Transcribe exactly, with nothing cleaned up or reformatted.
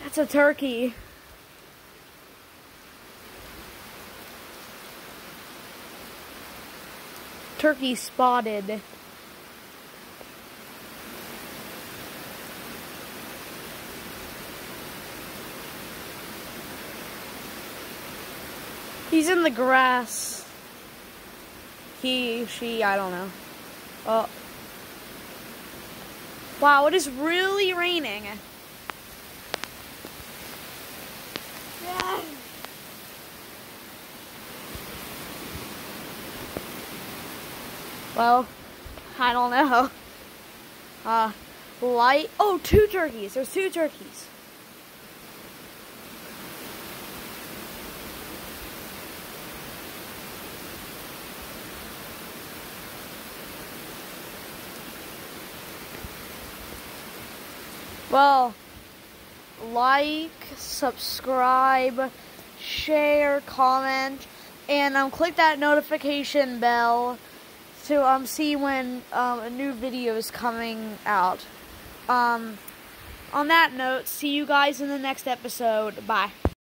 That's a turkey. Turkey spotted. He's in the grass. He, she, I don't know. Oh. Wow, it is really raining. Yeah. Well, I don't know. Uh, light. Oh, two turkeys. There's two turkeys. Well, like, subscribe, share, comment, and um, click that notification bell to um see when um, a new video is coming out. Um, on that note, see you guys in the next episode. Bye.